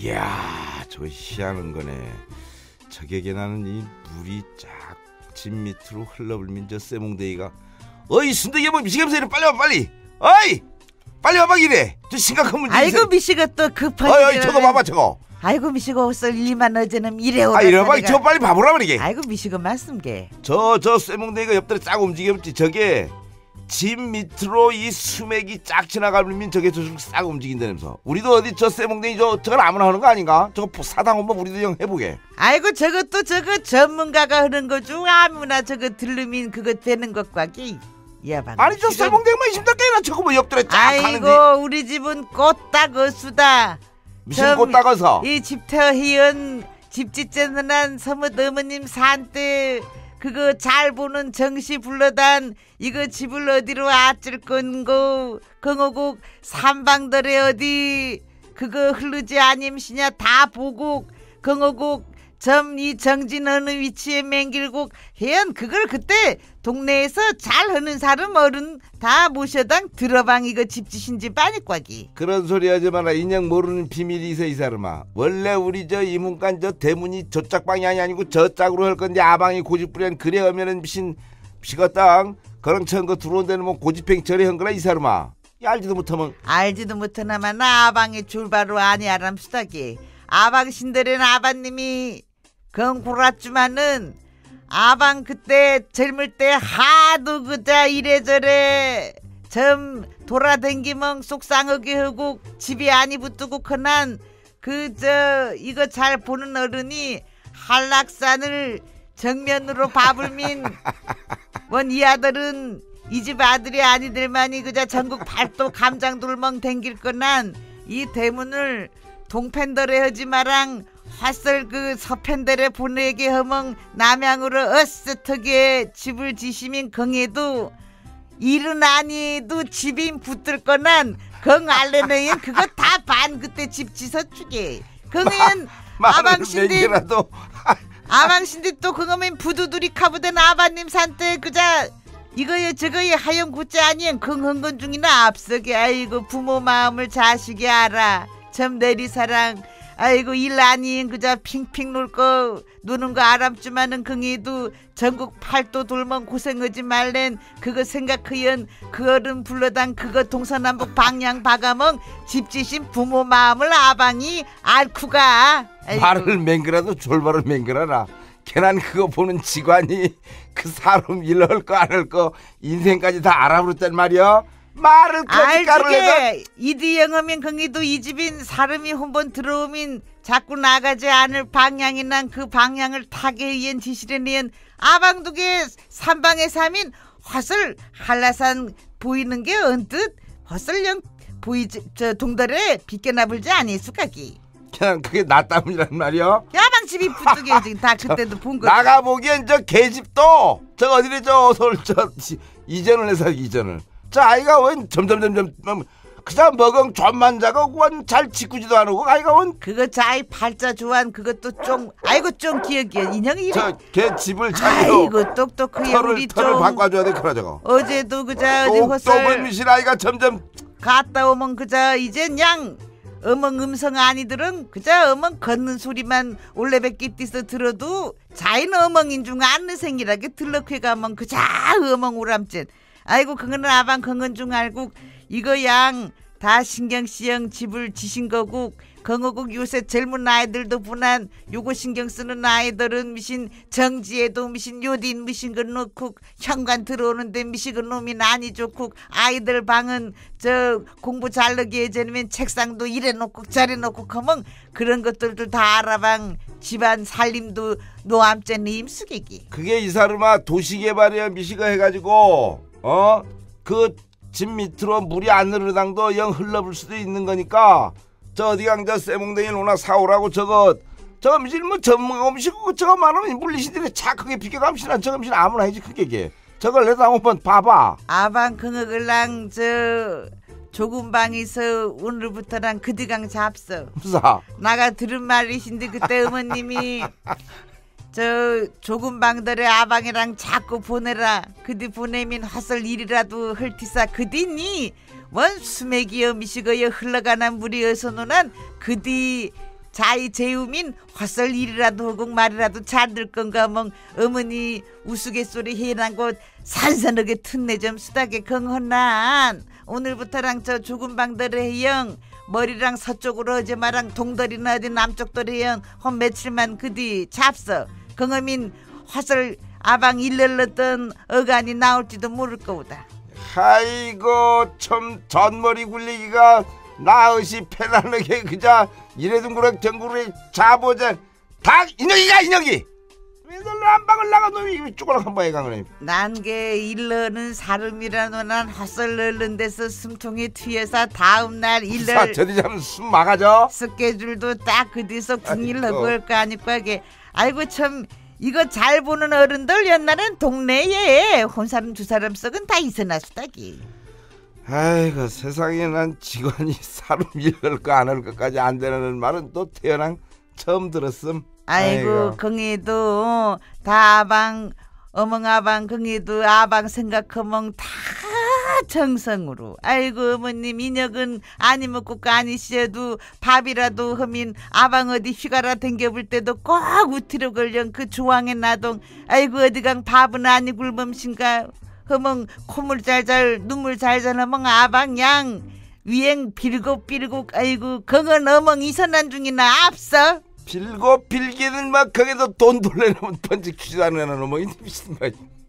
이야, 저 희한한 거네. 저격에 나는 이 물이 쫙 집 밑으로 흘러불민 저 쇠몽댕이가 어이 순덕이 뭐 미치겠어. 이리 빨리 와 빨리. 어이 빨리 와봐 이래. 저 심각한 문제. 아이고 미씨가 또 급하게. 어이 저거 봐봐 저거. 아이고 미씨가 옷을 일만 어제는 이래 오라. 이래봐 저 빨리 봐보라 그러게. 아이고 미씨가 말씀게. 저 쇠몽댕이가 옆들에 쫙 움직였지. 저게 집 밑으로 이 수맥이 쫙 지나가면 저게 저쪽 싹 움직인다면서. 우리도 어디 저 쇠몽댕이 저걸 아무나 하는 거 아닌가? 저거 사당 한번 우리도 형 해보게. 아이고 저것도 저거 전문가가 하는 거죠. 아무나 저거 들르면 그거 되는 것 같기. 야방. 아니 저 쇠몽댕이만 있으면 깨나 저거 뭐 옆들에 쫙 아이고 가는데. 우리 집은 꽃다거수다. 무슨 꽃 따가서? 이 집터희연 집짓제는 한 서뭇 어머님 산때 그거 잘 보는 정시 불러단 이거 집을 어디로 아찔 건고 경호국 삼방들에 어디 그거 흐르지 아님시냐 다 보고 경호국 점 이 정진 어느 위치에 맹길국 해연 그걸 그때 동네에서 잘 하는 사람 어른 다 모셔당 들어방 이거 집지신 집 아니과기. 그런 소리 하지 마라. 인형 모르는 비밀이 있어 이 사람아. 원래 우리 저 이문간 저 대문이 저짝 방향이 아니고 저짝으로 할 건데 아방이 고집부리한 그래 하면은 미시거땅 그런 천거 들어온 데는 뭐 고집행 처리한 거라 이 사람아. 알지도 못하면. 알지도 못하나만 아방의 줄바로 아니 아람수다기. 아방 신들은 아바님이 건고랐지만은 아방 그때 젊을 때 하도 그자 이래저래 점 돌아댕기멍 속상하게 하고 집이 아니 붙고 커난 그저 이거 잘 보는 어른이 한락산을 정면으로 밥을 민 원 이 아들은 이 집 아들이 아니들만이 그자 전국 팔도 감장돌멍 댕길 거난 이 대문을 동편들에 하지 마랑 화설 그 서편들에 보내게 허멍 남양으로 어스터게 집을 지시민 경에도 일은 아니도 집인 붙들 거난 경 알레는 그거 다 반 그때 집 지서 주게 경은 아방신디 아방신디 또 그거면 부두들이 카부된 아바님 산때 그자 이거에 저거에 하영 구째 아니엔 긍흥건 중이나 앞서게. 아이고 부모 마음을 자식이 알아. 점 내리사랑. 아이고 일 아닌 그자 핑핑 놀거 노는 거 아랍지만은 긍이도 전국 팔도 돌면 고생하지 말랜 그거 생각하연 그 어른 불러당 그거 동서남북 방향 바가멍 집지신 부모 마음을 아방이 알쿠가. 말을 맹글어도 졸발을 맹글어라. 걔난 그거 보는 직관이 그 사람 일 할 거 안 할 거 인생까지 다 알아버렸단 말이야. 말을 알지게 이디 영어면 긍이도 이 집인 사람이 한번 들어오면 자꾸 나가지 않을 방향이 난 그 방향을 타게 위한 지시려니은 아방두개 삼방에 사민 화설 한라산 보이는 게 언뜻 화설령 보이지 저 동달에 비껴나불지 아니수까기. 그냥 그게 나 때문이란 말이야. 야방집이 부득이해 지금 다 그때도 본 거. 나가보기엔 저 개집도 저 어디래 저 이전을 해서 이전을 저 아이가 웬 점점 그냥 먹은 좀만 자고 원 잘 짓구지도 안 하고 아이가 원 그거 자이 팔자 좋아한 그것도 좀 아이고 좀 기억이야 인형이 저 걔 집을 차리고 아이고 똑똑해 우리 털을 바꿔줘야 돼 그러 저거. 어제도 그자 어디 똑똑을 미신 아이가 점점 갔다 오면 그자 이젠 양 어멍 음성 아니들은 그자 어멍 걷는 소리만 올레백기 띠서 들어도 자인 어멍인 중 아는 생이라게 들럭해 가면 그자 어멍 오람쨘. 아이고 그거는 아방 건건 중 알고 이거 양 다 신경쓰영 집을 지신 거고 건어국 요새 젊은 아이들도 분한 요거 신경 쓰는 아이들은 미신 정지에도 미신 요딘 미신 거 넣고 현관 들어오는데 미신 거 놈이 아니 좋고 아이들 방은 저 공부 잘하게 해주면 책상도 이래 놓고 저래 놓고 커멍 그런 것들도 다 알아방 집안 살림도 노암째 힘쓰게기. 그게 이 사람아 도시개발이야 미시가 해가지고 그 집 밑으로 물이 안 흐르당도 영 흘러볼 수도 있는 거니까 저 어디 강저 쇠몽댕이 노나 사오라고 저거 미실 뭐 전문가 음식 저거 말하면 물리시들이 착하게 비켜감시나 저거 미실 아무나 해지 크게 저걸 내다 한번 봐봐. 아방 그거글랑 저 조금 방에서 오늘부터랑 그디강 잡서 무사 나가 들은 말이신데 그때 어머님이 저 조금 방들의 아방이랑 자꾸 보내라 그디 보내면 화설 일이라도 헐티사 그디니 원 수맥이여 미시거여 흘러가는 물이 어서 노난 그디 자이 재우민 헛설 일이라도 하고 말이라도 잘 들 건가 멍 어머니 우스갯소리 해난 곳 산산하게 튼내 좀 쓰다게 긍헌난 오늘부터랑 저 죽은 방들의 형 머리랑 서쪽으로 어제마랑 동덜이나 어디 남쪽들의 형한 며칠만 그뒤 잡서 긍어민 화설 아방 일렀던 어간이 나올지도 모를 거우다. 아이고 참 전머리 굴리기가 나으시 패나르게 그자 이래둥그럭 덩그럭 자보자 닭 인혁이가 인혁이 왜 널로 안방을 나가 놈이 쭈그락 한방에 가그래. 난게 일러는 사람이라는 난 헛설 넣는 데서 숨통이 튀어서 다음날 일러 저리 좀 숨 막아줘. 스케줄도 딱 그 뒤서 궁일하고 할 거 아니까 게 아이고 참 이거 잘 보는 어른들 옛날엔 동네에 혼사람 두 사람 썩은 다 있어놨수다기. 아이고 세상에 난 직원이 사람 일할 거 안 할 것까지 안 되는 말은 또 태어난 처음 들었음. 아이고 긍이도 다 아방 어멍아방 긍이도 아방 생각하면 다 정성으로. 아이고 어머님 인혁은 아니 먹고 아니시어도 밥이라도 허민 아방 어디 휘가라 댕겨볼 때도 꼭 우티로 걸려 그 조항의 나동. 아이고 어디강 밥은 아니 굶음신가 허멍 콧물 잘잘 눈물 잘잘 허멍 아방 양 위행 빌고 아이고 그건 어멍 이선한 중이나 앞서 빌고 빌기는 막 거기서 돈 돌려놓으면 번지 퀴즈 안 하는 놈이 미친 말.